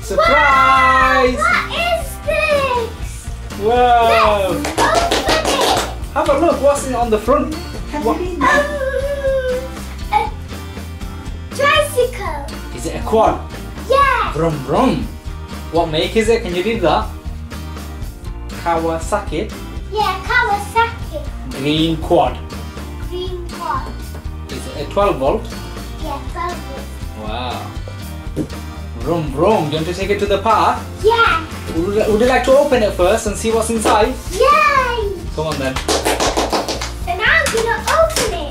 Surprise! Wow, what is this? Wow! Let's open it. Have a look, what's on the front? What? A tricycle. Is it a quad? Yeah. Brum brum. What make is it? Can you read that? Kawasaki Yeah, Kawasaki. Green Quad. Green quad. Is it a 12 volt? Yeah, 12 volt. Wow. Brum brum. Do you want to take it to the park? Yeah. Would you like to open it first and see what's inside? Yay. Come on then. So now I'm gonna open it.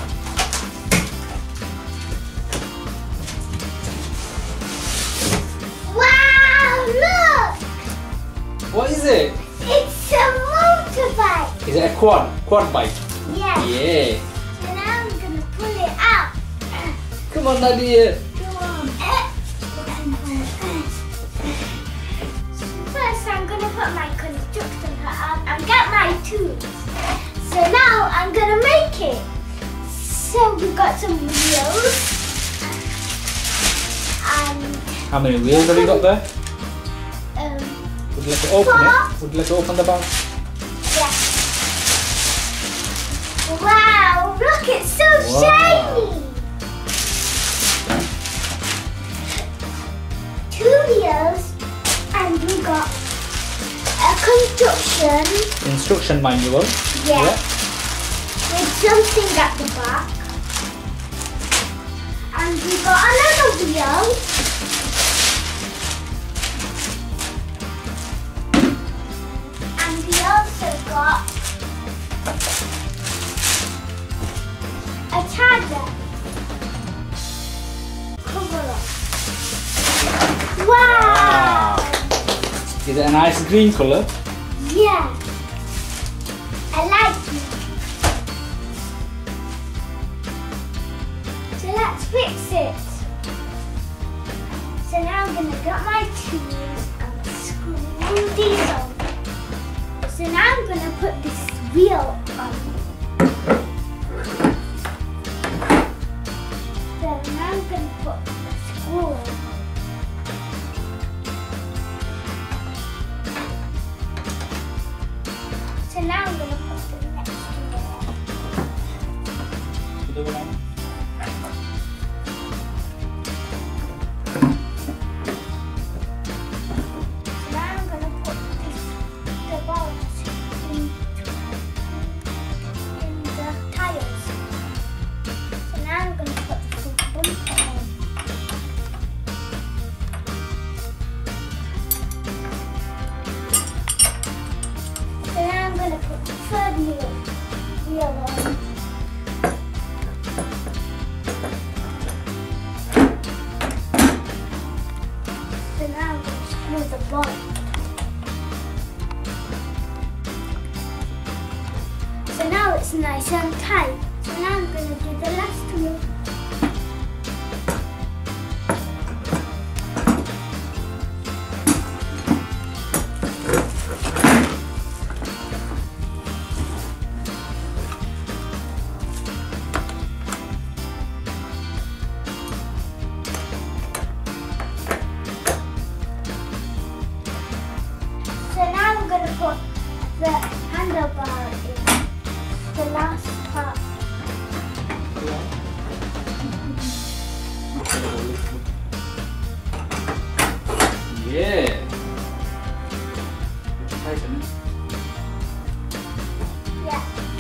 Wow, look! What is it? It's a motorbike. Is it a quad? Quad bike? Yeah. Yeah. So now I'm gonna pull it out. Come on, Nadia. Go on. First, I'm gonna put my construction hat on and get my tools. So now I'm gonna make it. So we've got some wheels. And How many wheels have you got there? um, Would you like to open it? Would you like to open the box? yeah. Wow, look, it's so Wow. shiny. 2 wheels, and we got a construction. Instruction manual. Yeah. With something at the back. And we got another wheel. And we also got a charger. Cover up. Wow! Is it a nice green color? Yeah. I like it. So let's fix it. So now I'm going to get my tools and screw these on. So now I'm going to put this wheel on. So now I'm going to put the screw on. So now I'm going to put the next wheel on. So now I'm going to put the bolts in the tires. So now I'm going to put the bumper on. So now I'm going to put the third wheel on. So now I'm going to screw the bolt. So now it's nice and tight. So now I'm going to do the last wheel. So now I'm going to put the handlebar in the last part. Yeah. Tighten it. Yeah.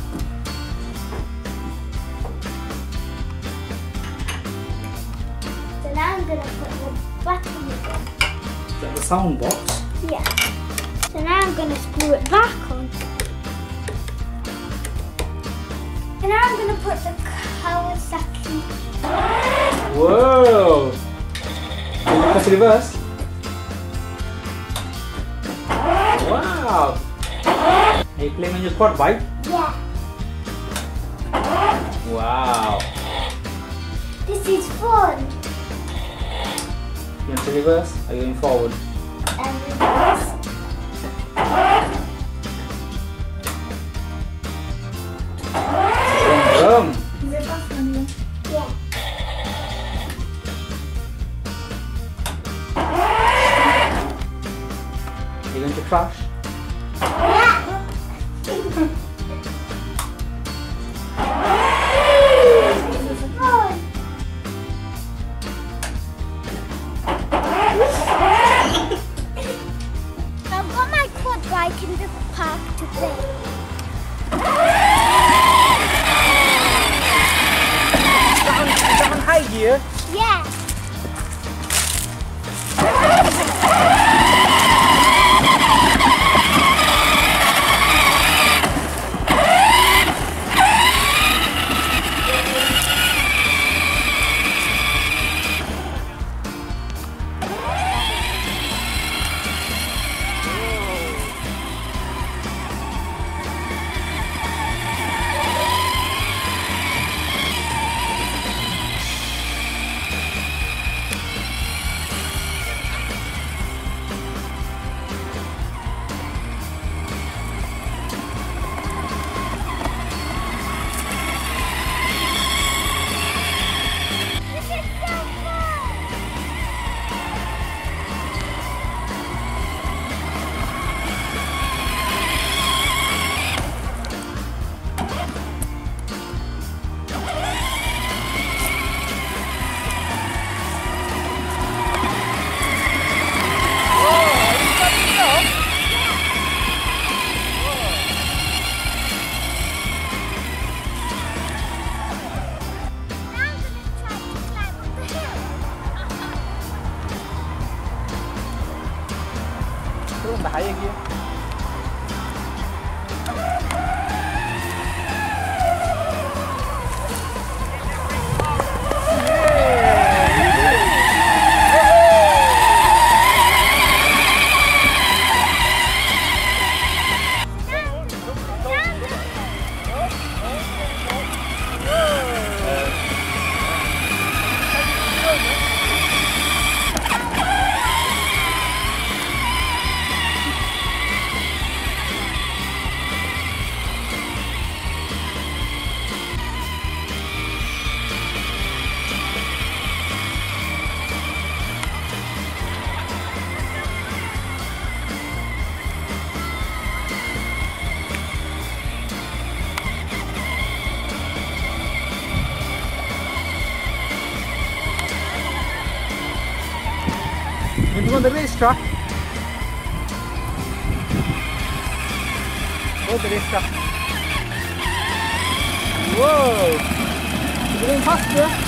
So now I'm going to put the button in. Is that the sound box? Yeah. So now I'm going to screw it back on. And now I'm going to put the Kawasaki. Whoa! Can you press reverse? Wow! Are you playing on your quad bike? Yeah. Wow! This is fun. You want to reverse? Are you going forward? And reverse. Brum! Reverse on you. Yeah. trash? Yeah. I've got my quad bike in the park to play. Is that on high gear? Yeah. Terus bahaya gear. Into on the racetrack. Oh, the racetrack. Whoa! You're going faster.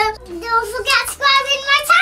don't forget to subscribe in my channel.